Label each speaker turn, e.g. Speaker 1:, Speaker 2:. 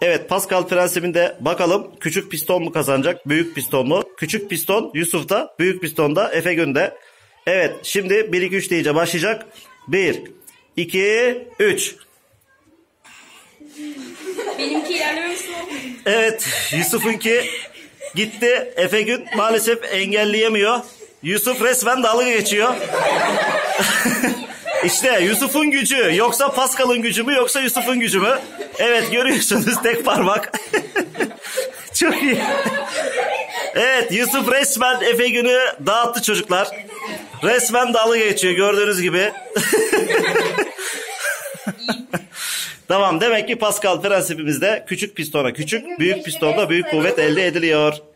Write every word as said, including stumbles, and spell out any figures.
Speaker 1: Evet, Pascal prensibinde bakalım küçük piston mu kazanacak, büyük piston mu? Küçük piston Yusuf'ta, büyük piston da Efe Gün'de. Evet, şimdi bir iki üç deyince başlayacak. bir iki üç.
Speaker 2: Benimki ilerlememişsin.
Speaker 1: Evet, Yusuf'unki gitti. Efe Gün maalesef engelleyemiyor. Yusuf resmen dalga geçiyor. İşte Yusuf'un gücü. Yoksa Pascal'ın gücü mü, yoksa Yusuf'un gücü mü? Evet, görüyorsunuz tek parmak. Çok iyi. Evet, Yusuf resmen Efe Gün'ü dağıttı çocuklar. Resmen dalga geçiyor gördüğünüz gibi. Tamam, demek ki Pascal prensibimizde küçük pistona küçük, büyük pistonda büyük kuvvet elde ediliyor.